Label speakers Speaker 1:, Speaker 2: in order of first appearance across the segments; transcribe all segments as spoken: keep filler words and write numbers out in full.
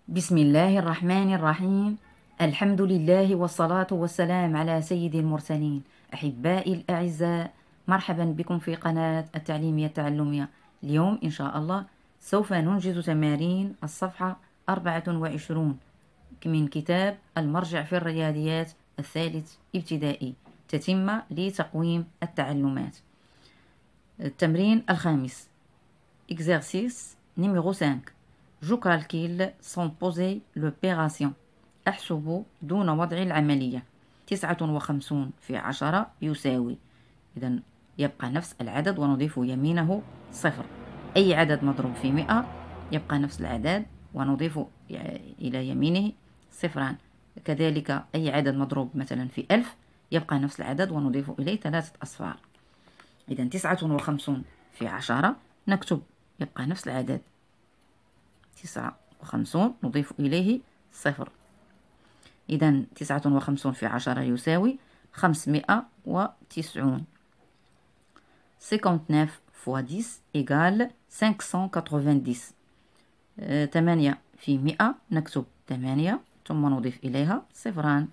Speaker 1: بسم الله الرحمن الرحيم. الحمد لله والصلاة والسلام على سيد المرسلين. أحبائي الأعزاء، مرحبا بكم في قناة التعليمية التعلمية. اليوم إن شاء الله سوف ننجز تمارين الصفحة أربعة وعشرين من كتاب المرجع في الرياضيات الثالث ابتدائي، تتمة لتقويم التعلمات. التمرين الخامس، exercice numéro cinq. Je calcule sans poser l'opération. أحسب دون وضع العملية. تسعة وخمسون في عشرة يساوي، إذا يبقى نفس العدد ونضيف يمينه صفر. أي عدد مضروب في مئة يبقى نفس العدد ونضيف إلى يمينه صفران. كذلك أي عدد مضروب مثلا في ألف يبقى نفس العدد ونضيف إليه ثلاثة أصفار. إذا تسعة وخمسون في عشرة نكتب يبقى نفس العدد تسعة وخمسون نضيف إليه صفر. إذا تسعة وخمسون في عشرة يساوي خمسمائة وتسعون. cinquante-neuf fois dix égale cinq cent quatre-vingt-dix. ثمانية في مئة نكتب ثمانية ثم نضيف إليها صفران.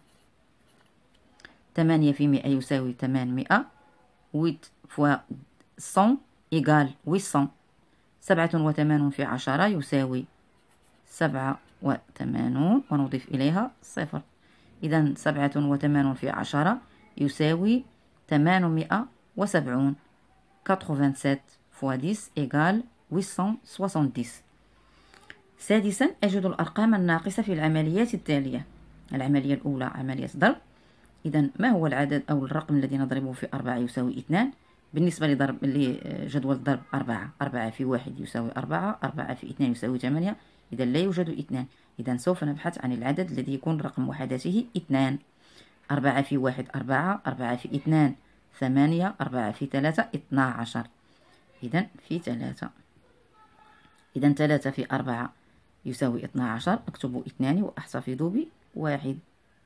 Speaker 1: ثمانية في مئة يساوي ثمانمائة. huit fois cent égale huit cents. سبعة وثمانون في عشرة يساوي سبعة وثمانون ونضيف إليها صفر. إذا سبعة وثمانون في عشرة يساوي ثمانمائة وسبعون. quatre-vingt-sept fois dix égale huit cent soixante-dix. سادسا، أجد الأرقام الناقصة في العمليات التالية. العملية الأولى عملية ضرب. إذا ما هو العدد أو الرقم الذي نضربه في أربعة يساوي اثنان؟ بالنسبة لضرب لجدول الضرب أربعة، أربعة في واحد يساوي أربعة، أربعة في اثنان يساوي ثمانية. إذا لا يوجد اثنان، إذا سوف نبحث عن العدد الذي يكون رقم وحدته اثنان. أربعة في واحد أربعة، أربعة في اثنان ثمانية، أربعة في ثلاثة اثنا عشر. إذا في ثلاثة، إذا ثلاثة في أربعة يساوي اثنا عشر، أكتب اثنان وأحتفظ بواحد.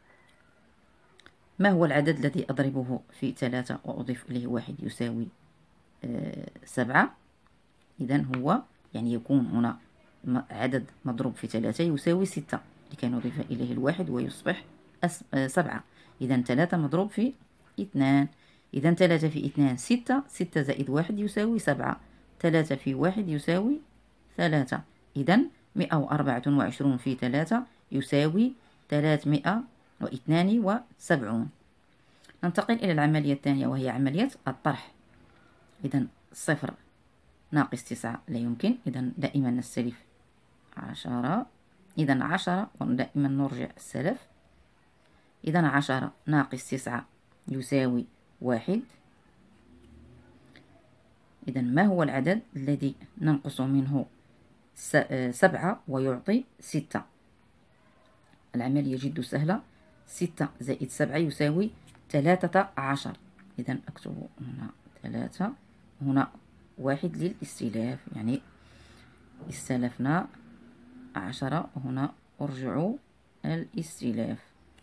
Speaker 1: ما هو العدد الذي أضربه في ثلاثة وأضيف إليه واحد يساوي آه سبعة؟ إذا هو يعني يكون هنا عدد مضروب في ثلاثة يساوي ستة، لكي نضيف إليه الواحد ويصبح آه سبعة. إذا ثلاثة مضروب في اثنان. إذا ثلاثة في اثنان ستة، ستة زائد واحد يساوي سبعة، ثلاثة في واحد يساوي ثلاثة. إذا مئة وأربعة وعشرون في ثلاثة يساوي ثلاثمائة واثنان وسبعون. ننتقل إلى العملية الثانية وهي عملية الطرح. إذا صفر ناقص تسعة لا يمكن، إذا دائما نستلف عشرة. إذا عشرة ودائما نرجع السلف. إذا عشرة ناقص تسعة يساوي واحد. إذا ما هو العدد الذي ننقص منه سبعة ويعطي ستة؟ العملية جد سهلة. ستة زائد سبعة يساوي ثلاثة عشر. إذا أكتب هنا ثلاثة، هنا واحد للاستلاف، يعني استلفنا عشرة، هنا أرجع الاستلاف.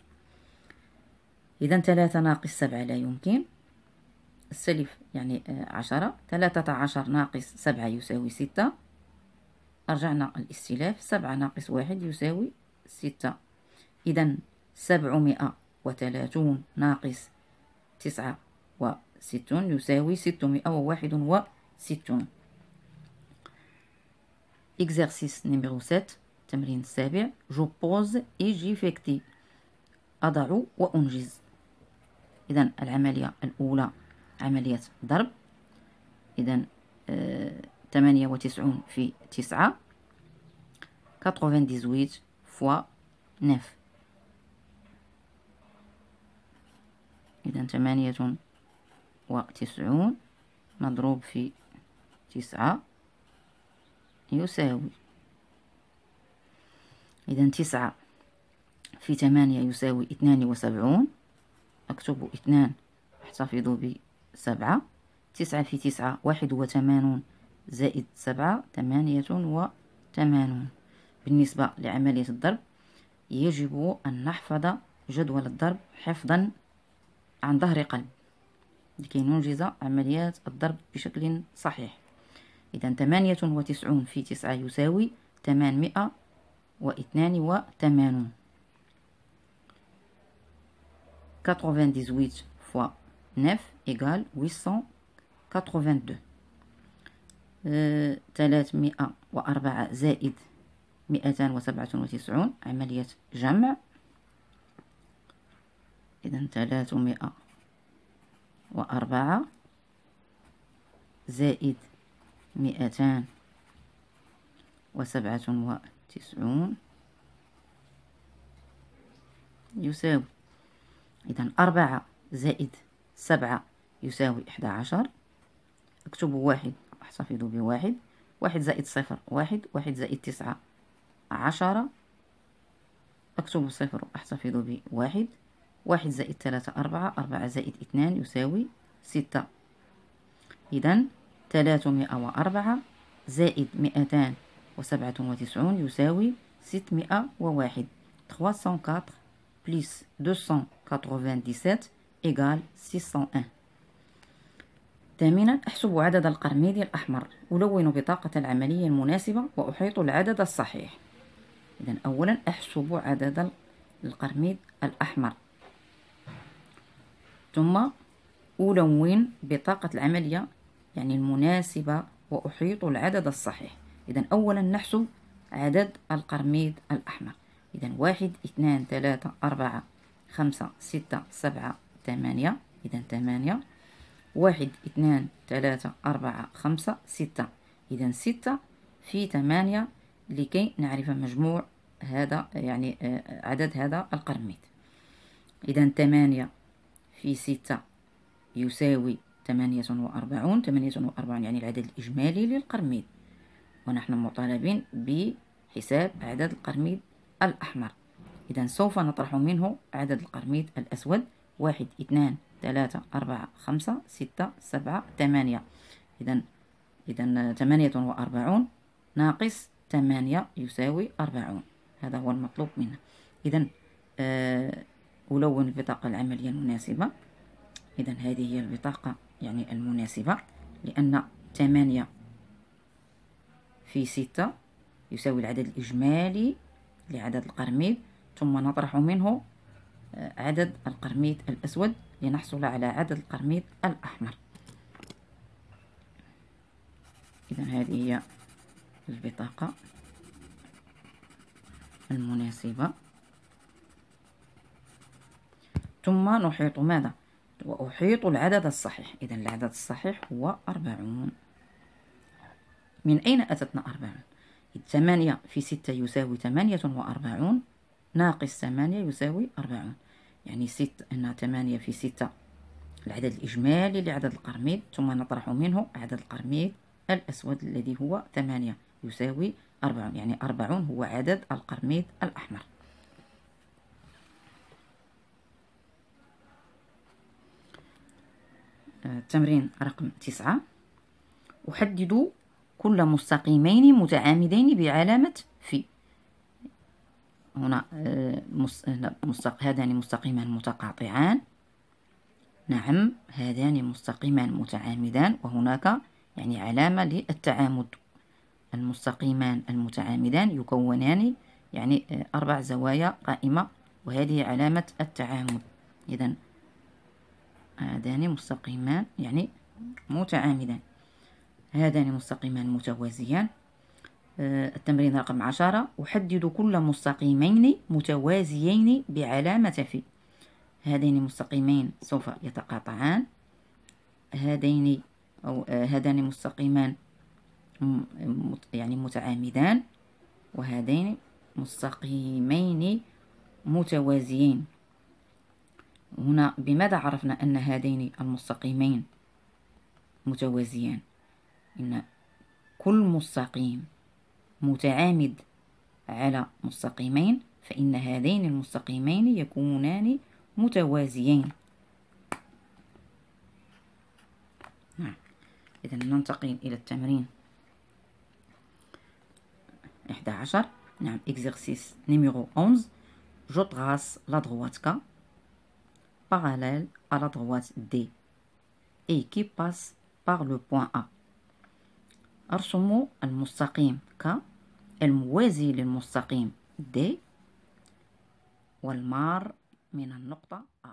Speaker 1: إذا ثلاثة ناقص سبعة لا يمكن، السلف يعني عشرة. ثلاثة عشر ناقص سبعة يساوي ستة، أرجعنا الاستلاف. سبعة ناقص واحد يساوي ستة. إذا سبعمائة وثلاثون ناقص تسعة وستون يساوي ستمائة وواحد وستون. Exercice numéro sept. التمرين السابع. Je pose et j'effectue. أضع وأنجز. إذا العملية الأولى عملية ضرب. إذا ثمانية وتسعون في تسعة، quatre-vingt-dix-huit fois neuf. إذا ثمانية وتسعون مضروب في تسعة يساوي، إذا تسعة في ثمانية يساوي اثنان وسبعون، أكتب اثنان أحتفظ بسبعة. تسعة في تسعة واحد وثمانون زائد سبعة ثمانية وثمانون. بالنسبة لعملية الضرب يجب أن نحفظ جدول الضرب حفظا عن ظهر قلب لكي ننجز عمليات الضرب بشكل صحيح. إذا ثمانية وتسعون في تسعة يساوي ثمانمائة واثنان وثمانون. quatre-vingt-dix-huit fois neuf égale huit cent quatre-vingt-deux. ثلاثمائة وأربعة زائد مئتان وسبعة وتسعون، عملية جمع. إذن ثلاثمائة وأربعة زائد مئتان وسبعة وتسعون يساوي، إذن أربعة زائد سبعة يساوي إحدى عشر. أكتب واحد، أحتفظ بواحد. واحد زائد صفر واحد، واحد زائد تسعة عشرة. أكتب صفر وأحتفظ بواحد. واحد زائد ثلاثة أربعة، أربعة زائد اثنان يساوي ستة. إذن ثلاثمائة وأربعة زائد مئتان وسبعة وتسعون يساوي ستمائة وواحد. trois cent quatre plus deux cent quatre-vingt-dix-sept égale six cent un. ثامنا، أحسب عدد القرميد الأحمر. ألون بطاقة العملية المناسبة وأحيط العدد الصحيح. إذن أولا أحسب عدد القرميد الأحمر، ثم ألون بطاقة العملية يعني المناسبة وأحيط العدد الصحيح. إذن أولا نحسب عدد القرميد الأحمر. إذن واحد اثنان ثلاثة أربعة خمسة ستة سبعة ثمانية. إذن ثمانية. واحد اثنان ثلاثة أربعة خمسة ستة. إذن ستة في ثمانية لكي نعرف مجموع هذا يعني عدد هذا القرميد. إذن ثمانية في ستة يساوي ثمانية وأربعون. ثمانية وأربعون يعني العدد الإجمالي للقرميد، ونحن مطالبين بحساب عدد القرميد الأحمر. إذن سوف نطرح منه عدد القرميد الأسود. واحد اثنان ثلاثة أربعة خمسة ستة سبعة ثمانية. إذن إذن ثمانية وأربعون ناقص ثمانية يساوي أربعون. هذا هو المطلوب منا. إذن آه ألون البطاقة العملية المناسبة. إذن هذه هي البطاقة يعني المناسبة، لأن ثمانية في ستة يساوي العدد الإجمالي لعدد القرميد، ثم نطرح منه عدد القرميد الأسود لنحصل على عدد القرميد الأحمر. إذن هذه هي البطاقة المناسبة. ثم نحيط ماذا؟ وأحيط العدد الصحيح. إذن العدد الصحيح هو أربعون. من أين أتتنا أربعون؟ ثمانية في ستة يساوي ثمانية وأربعون ناقص ثمانية يساوي أربعون، يعني ستة أن ثمانية في ستة العدد الإجمالي لعدد القرميد، ثم نطرح منه عدد القرميد الأسود الذي هو ثمانية يساوي أربعون، يعني أربعون هو عدد القرميد الأحمر. التمرين رقم تسعة. أحدد كل مستقيمين متعامدين بعلامة في. هنا مستق... هذان مستقيمان متقاطعان. نعم، هذان مستقيمان متعامدان، وهناك يعني علامة للتعامد. المستقيمان المتعامدان يكونان يعني أربع زوايا قائمة، وهذه علامة التعامد. إذن هذان مستقيمان يعني متعامدان. هذان مستقيمان متوازيان. التمرين رقم عشرة. أحدد كل مستقيمين متوازيين بعلامة في. هذين مستقيمين سوف يتقاطعان. هذين أو هذان مستقيمان يعني متعامدان، وهذين مستقيمين متوازيين. هنا بماذا عرفنا أن هذين المستقيمين متوازيان؟ إن كل مستقيم متعامد على مستقيمين، فإن هذين المستقيمين يكونان متوازيين. نعم. إذن ننتقل إلى التمرين إحدى عشر. نعم، exercice numéro onze. Je trace la droite K parallèle à la droite D et qui passe par le point A. أرسم المستقيم K الموازي للمستقيم د، والمار من النقطة أ.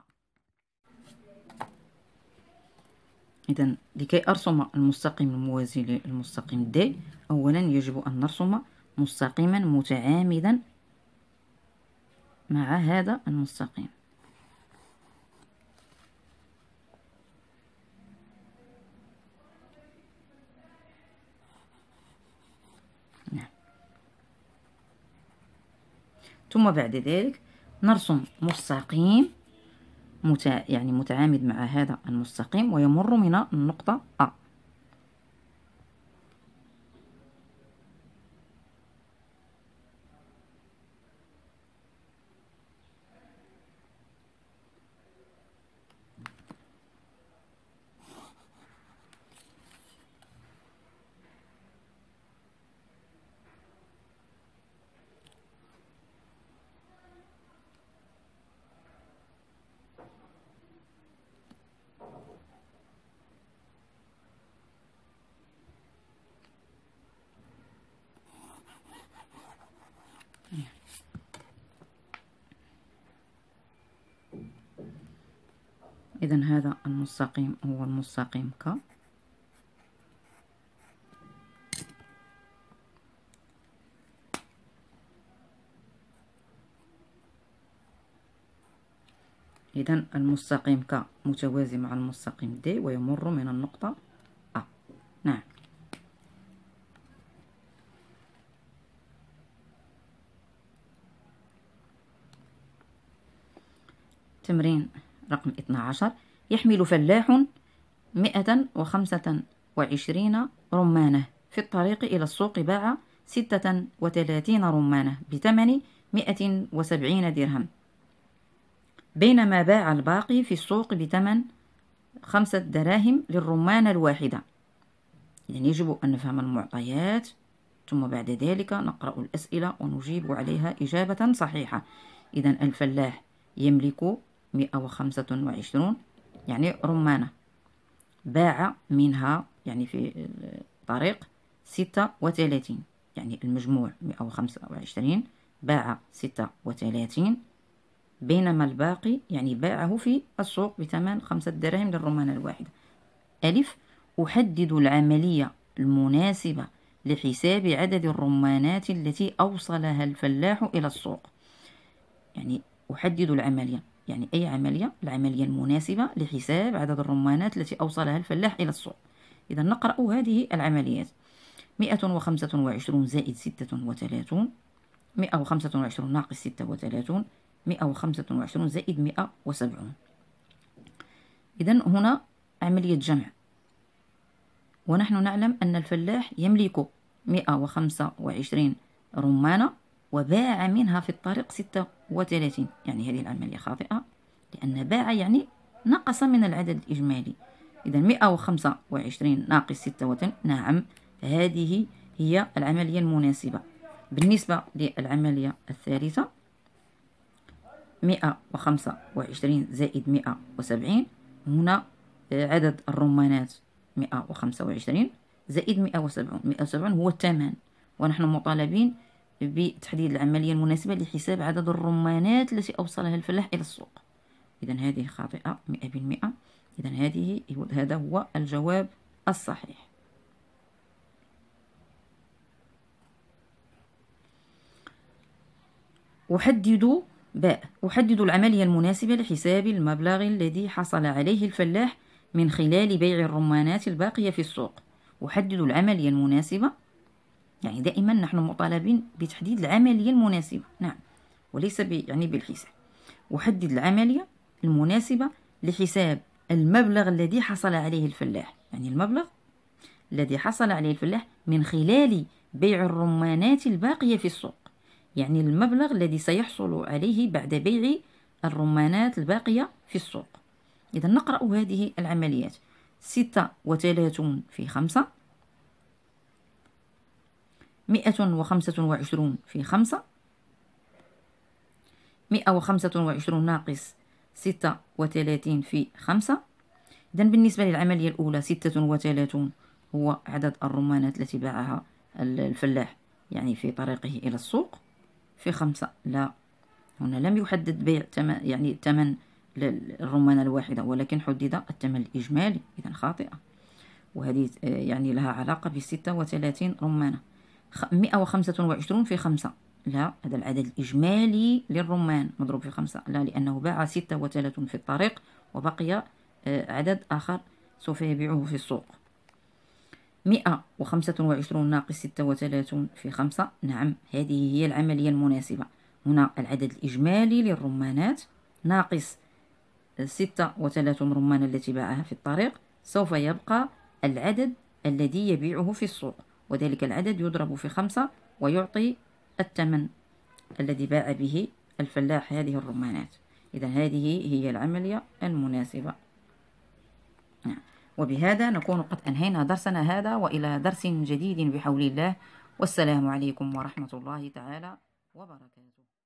Speaker 1: إذن لكي أرسم المستقيم الموازي للمستقيم د، أولا يجب أن نرسم مستقيما متعامدا مع هذا المستقيم. نعم. ثم بعد ذلك نرسم مستقيم متع... يعني متعامد مع هذا المستقيم ويمر من النقطة أ. إذن هذا المستقيم هو المستقيم ك. إذن المستقيم ك متوازي مع المستقيم د ويمر من النقطة أ. نعم. تمرين رقم اثنا عشر. يحمل فلاح مئة وخمسة وعشرين رمانة في الطريق إلى السوق، باع ستة وثلاثين رمانة بثمن مئة وسبعين درهم، بينما باع الباقي في السوق بثمن خمسة دراهم للرمانة الواحدة. يعني يجب أن نفهم المعطيات ثم بعد ذلك نقرأ الأسئلة ونجيب عليها إجابة صحيحة. إذن الفلاح يملك مئة وخمسة وعشرين يعني رمانة، باع منها يعني في الطريق ستة وثلاثين، يعني المجموع مئة وخمسة وعشرين، باع ستة وثلاثين، بينما الباقي يعني باعه في السوق بثمن خمسة دراهم للرمانة الواحدة. ألف. أحدد العملية المناسبة لحساب عدد الرمانات التي أوصلها الفلاح إلى السوق. يعني أحدد العملية يعني أي عملية، العملية المناسبة لحساب عدد الرمانات التي أوصلها الفلاح إلى السوق. إذا نقرأ هذه العمليات: مئة وخمسة وعشرين زائد ستة وثلاثون، مئة وخمسة وعشرين ناقص ستة وثلاثون، مئة وخمسة وعشرين زائد مئة وسبعين. إذا هنا عملية جمع، ونحن نعلم أن الفلاح يملك مئة وخمسة وعشرين رمانة وباع منها في الطريق ستة وثلاثين، يعني هذه العملية خاطئة لأن باع يعني نقص من العدد الإجمالي. إذا مئة وخمسة وعشرين ناقص ستة وثلاثين، نعم هذه هي العملية المناسبة. بالنسبة للعملية الثالثة مئة وخمسة وعشرين زائد مئة وسبعين، هنا عدد الرمانات مئة وخمسة وعشرين زائد مئة وسبعين، مئة وسبعين هو الثمن، ونحن مطالبين بتحديد العملية المناسبة لحساب عدد الرمانات التي أوصلها الفلاح إلى السوق. إذا هذه خاطئة مئة بالمئة. إذا هذه هذا هو الجواب الصحيح. أحدد باء أحدد العملية المناسبة لحساب المبلغ الذي حصل عليه الفلاح من خلال بيع الرمانات الباقية في السوق. أحدد العملية المناسبة، يعني دائما نحن مطالبين بتحديد العملية المناسبة، نعم، وليس يعني بالحساب. أحدد العملية المناسبة لحساب المبلغ الذي حصل عليه الفلاح، يعني المبلغ الذي حصل عليه الفلاح من خلال بيع الرمانات الباقية في السوق، يعني المبلغ الذي سيحصل عليه بعد بيع الرمانات الباقية في السوق. إذا نقرأ هذه العمليات: ستة وثلاثون في خمسة، مئة وخمسة وعشرون في خمسة، مئة وخمسة وعشرين ناقص ستة وثلاثين في خمسة. إذن بالنسبة للعملية الأولى ستة وثلاثون هو عدد الرمانات التي باعها الفلاح يعني في طريقه إلى السوق، في خمسة. لا، هنا لم يحدد بيع تمن يعني ثمن الرمانة الواحدة، ولكن حدد الثمن الإجمالي، إذا خاطئة. وهذه يعني لها علاقة بستة وثلاثين رمانة. مئة وخمسة وعشرون في خمسة، لا، هذا العدد الإجمالي للرمان مضروب في خمسة. لا، لأنه باع ستة وثلاثون في الطريق وبقي عدد آخر سوف يبيعه في السوق. مئة وخمسة وعشرون ناقص ستة وثلاثون في خمسة، نعم، هذه هي العملية المناسبة. هنا العدد الإجمالي للرمانات ناقص ستة وثلاثون رمانة التي باعها في الطريق، سوف يبقى العدد الذي يبيعه في السوق، وذلك العدد يضرب في خمسة ويعطي الثمن الذي باع به الفلاح هذه الرمانات. إذا هذه هي العملية المناسبة. وبهذا نكون قد أنهينا درسنا هذا، وإلى درس جديد بحول الله، والسلام عليكم ورحمة الله تعالى وبركاته.